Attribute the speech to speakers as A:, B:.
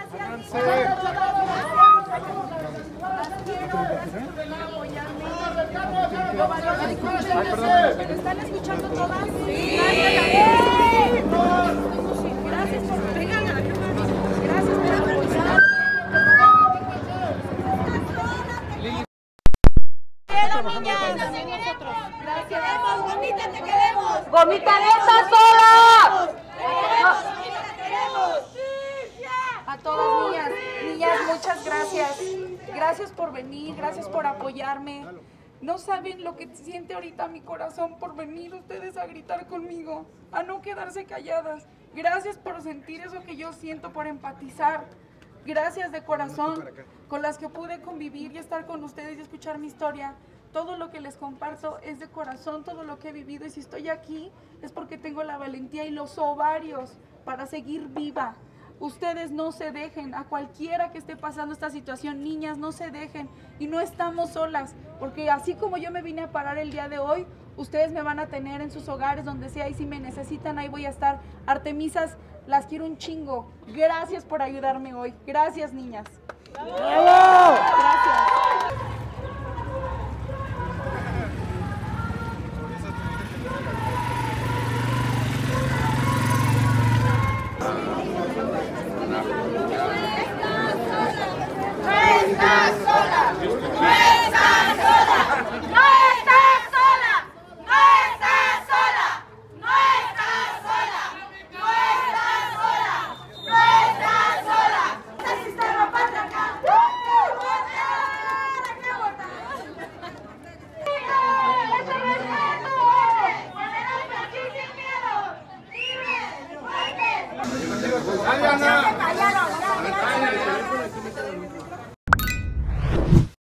A: ¿Me están escuchando todas? Sí. Gracias por vengan. Gracias por apoyar. También nosotros. Gracias. Gomita, te queremos. Gomita, no estás sola. A todas niñas, muchas gracias. Gracias por venir, gracias por apoyarme. No saben lo que siente ahorita mi corazón por venir ustedes a gritar conmigo, a no quedarse calladas. Gracias por sentir eso que yo siento, por empatizar. Gracias de corazón, con las que pude convivir y estar con ustedes y escuchar mi historia. Todo lo que les comparto es de corazón, todo lo que he vivido. Y si estoy aquí es porque tengo la valentía y los ovarios para seguir viva. Ustedes no se dejen, a cualquiera que esté pasando esta situación, niñas, no se dejen. Y no estamos solas, porque así como yo me vine a parar el día de hoy, ustedes me van a tener en sus hogares, donde sea, y si me necesitan, ahí voy a estar. Artemisas, las quiero un chingo. Gracias por ayudarme hoy. Gracias, niñas. ¡Bravo! Gracias.